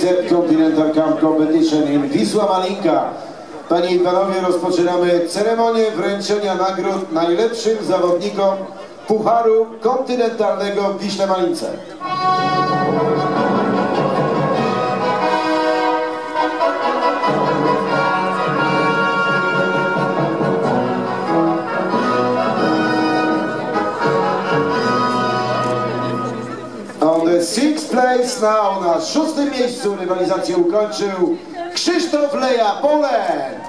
37th Continental Cup Competition in Wisła Malinka. Panie i panowie, rozpoczynamy ceremonię wręczenia nagród najlepszym zawodnikom Pucharu Kontynentalnego w Wiśle Malince. On the 6th place now, na 6. miejscu rywalizację ukończył Krzysztof Leja, Poland.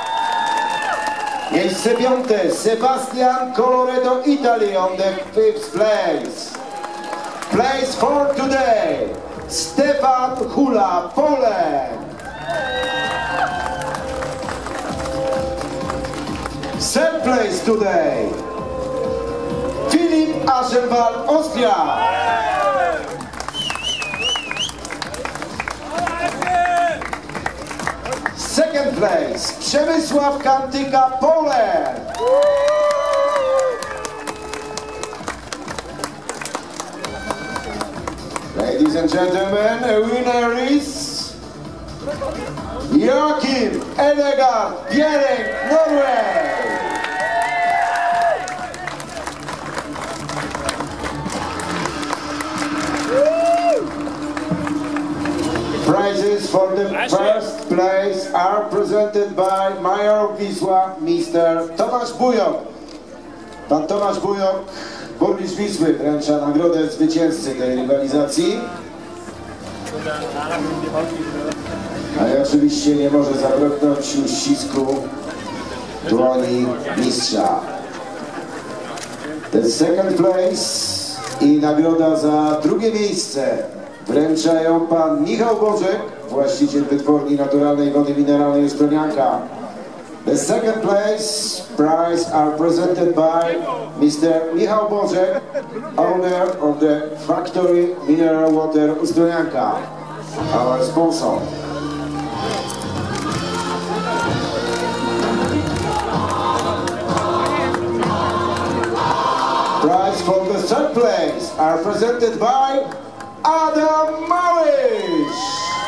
Miejsce 5. Sebastian Coloredo, Italy, on the 5th place. Place for today, Stefan Hula, Poland. 3rd place today, Filip Aschenwald, Austria. 2nd place, Przemysław Kantyka, Poland. Ladies and gentlemen, a winner is Joachim Edegard Bjerring, Norway. Prizes for the 1st place are presented by Mayor Wisła, Mr. Tomasz Bujok. Pan Tomasz Bujok, burmistrz Wisły, wręcza nagrodę zwycięzcy tej rywalizacji. A i oczywiście nie może zabraknąć uścisku dłoni mistrza. The 2nd place i nagroda za 2. miejsce wręczają pan Michał Bożek, właściciel wytwórni naturalnej wody mineralnej Ustronianka. The 2nd place prize are presented by Mr. Michał Bożek, owner of the factory Mineral Water Ustronianka, our sponsor. Prize for the 3rd place are presented by Adam Małysz.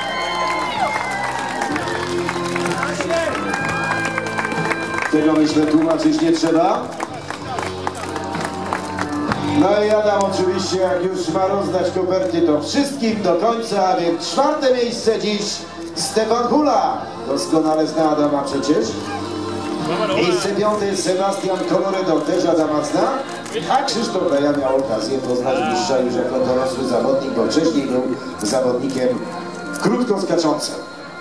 Tego myślę tłumaczyć nie trzeba. No i Adam oczywiście, jak już ma rozdać koperty, to wszystkim do końca, a więc 4. miejsce dziś Stefan Hula. Doskonale zna Adama przecież. Miejsce 5. Sebastian Coloredo, też Adama zna. A Krzysztof Leja miał okazję poznać mistrza już jako dorosły zawodnik, bo wcześniej był zawodnikiem krótko skaczącym.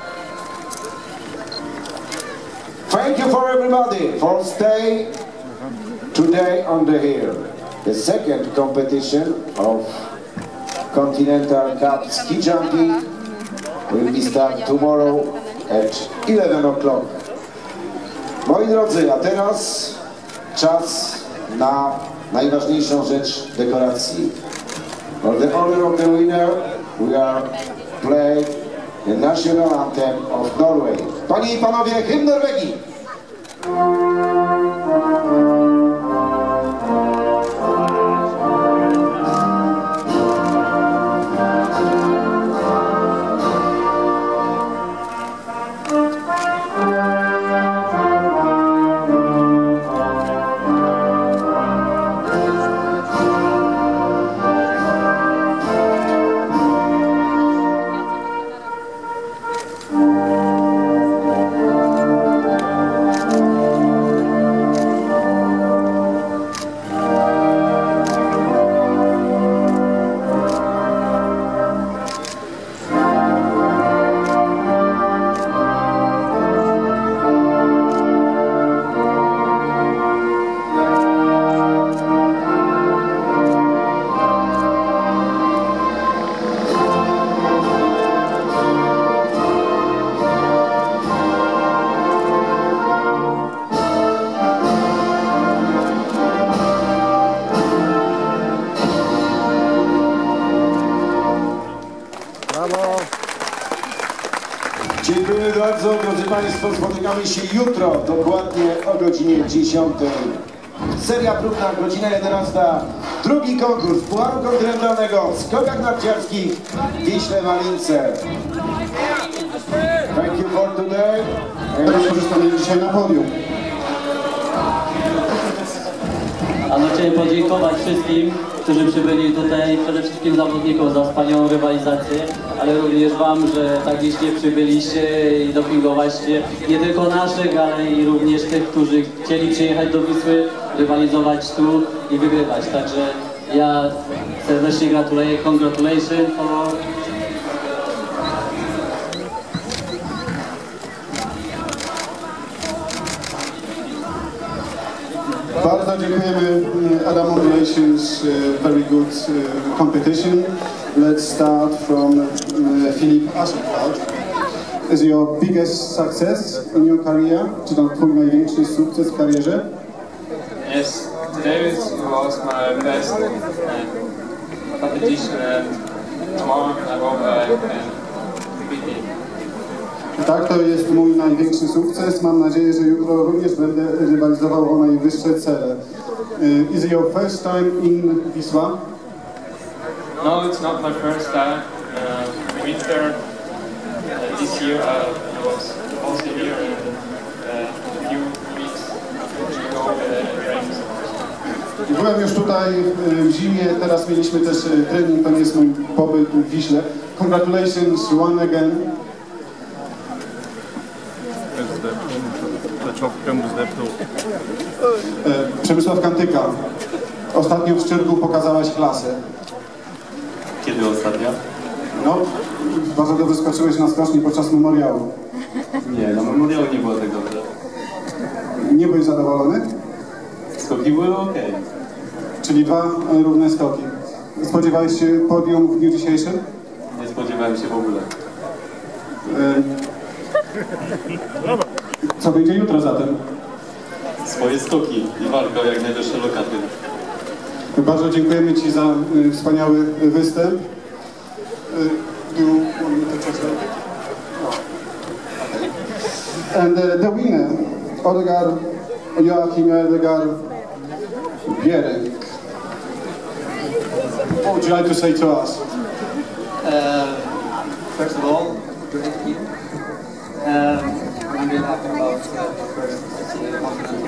Thank you for everybody for stay today on the hill. The 2nd competition of Continental Cup ski jumping will be start tomorrow at 11 o'clock. Moi drodzy, a teraz czas na najważniejszą rzecz dekoracji. For the honor of the winner, we are playing the national anthem of Norway. Panie i panowie, hymn Norwegii! Dziękuję bardzo, drodzy Państwo, spotykamy się jutro, dokładnie o godzinie 10. Seria próbna, godzina 11. Drugi konkurs Pucharu Kontynentalnego w skokach narciarskich w Wiśle Malince. Thank you for today. Korzystamy dzisiaj na podium. Chciałem podziękować wszystkim, którzy przybyli tutaj, przede wszystkim zawodnikom za wspaniałą rywalizację, ale również Wam, że tak licznie przybyliście i dopingowaliście nie tylko naszych, ale i również tych, którzy chcieli przyjechać do Wisły, rywalizować tu i wygrywać. Także ja serdecznie gratuluję, congratulations for Bardzo dziękujemy Adam Relations, very good competition. Let's start from Filip Aschenfeld. Is your biggest success in your career? Czy to twój największy sukces w karierze? Yes, today was my best competition and tomorrow I hope I can beat it. Tak, to jest mój największy sukces. Mam nadzieję, że jutro również będę rywalizował o najwyższe cele. Is it your first time in Wisła? No, it's not my first time. I went there this year. I was also here in a few weeks ago training. Byłem już tutaj w zimie, teraz mieliśmy też trening, to nie jest mój pobyt w Wiśle. Congratulations once again. Przemysław Kantyka, ostatnio w Szczyrku pokazałaś klasę. Kiedy ostatnio? No, bardzo dobrze skoczyłeś na skoczni podczas memoriału. Nie, na memoriału nie było tak dobrze. Nie byłeś zadowolony? Skoki były ok. Czyli 2 równe skoki. Spodziewałeś się podium w dniu dzisiejszym? Nie spodziewałem się w ogóle. Co będzie jutro zatem? Swoje skoki i walka o jak najwyższe lokaty. Bardzo dziękujemy Ci za wspaniały występ. Do you want me to translate it? No. Okay. And the winner, Odegar Joachim Odegar Bierek. What would you like to say to us? First of all, great team. I'm really happy about the first continental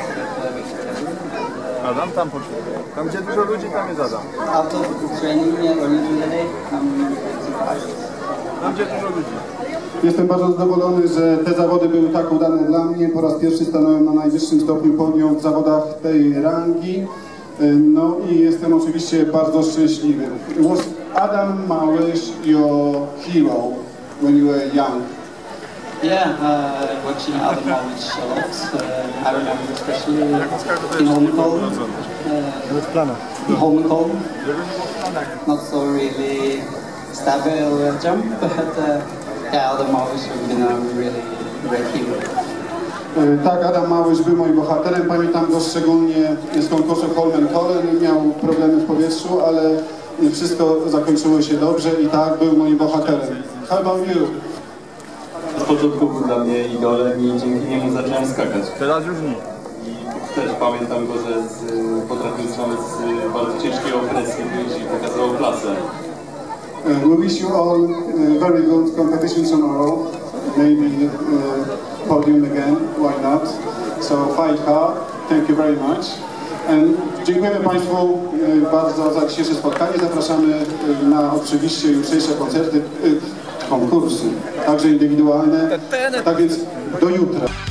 Adam tam poczuje. Tam gdzie dużo ludzi, tam jest Adam. Out of training earlier today, I'm surprised. Tam gdzie dużo ludzi. Jestem bardzo zadowolony, że te zawody były tak udane dla mnie. Po raz pierwszy stanąłem na najwyższym stopniu podium w zawodach tej rangi. No i jestem oczywiście bardzo szczęśliwy. Was Adam Małysz your hero when you were young? Yeah, watching Adam Małysz a lot. I remember especially in Holmenkollen. In Holmenkollen. Not so really stable jump, but yeah, Adam Małysz has been a really great hero. Tak, Adam Małysz był moim bohaterem. Pamiętam go szczególnie z konkursu Holmenkollen. Miał problemy w powietrzu, ale wszystko zakończyło się dobrze i tak był moim bohaterem. How about you? Z początku był dla mnie idolem i dzięki niemu zacząłem skakać. Teraz już nie. I też pamiętam go, że potrafił złamać z bardzo ciężkiego presji i pokazywał klasę. We wish you all very good competition tomorrow. Maybe podium again, why not? So fight hard. Thank you very much. And dziękujemy Państwu bardzo za dzisiejsze spotkanie. Zapraszamy na oczywiście jutrzejsze koncerty, konkursy, także indywidualne. Tak więc do jutra.